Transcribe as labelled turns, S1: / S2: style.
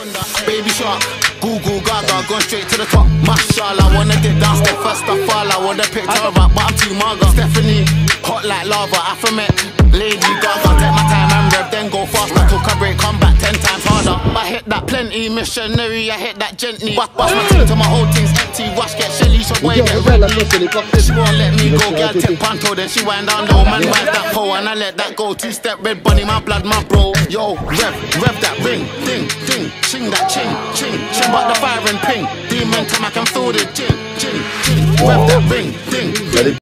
S1: Baby shark, Google Gaga, gone straight to the top. Mashallah, wanna get down, step first, I fall. I wanna pick her up, but I'm too maga. Stephanie, hot like lava, Afromet, Lady Gaga. Take my time and rev, then go fast. I took a break, come back 10 times harder. I hit that plenty, missionary, I hit that gently. Bust my team till my whole team's empty. Wash, get Shelly, so boy, get ready. She won't let me go, girl, take panto, then she wind down low. Man, wind that pole, and I let that go. Two-step red bunny, my blood, my bro. Yo, rev that ring, ding, ding, ching that ching, ching, ching, but the fire and ping. Demon time, I can feel the ching, ching, ching. Rev that ring, ding, ding.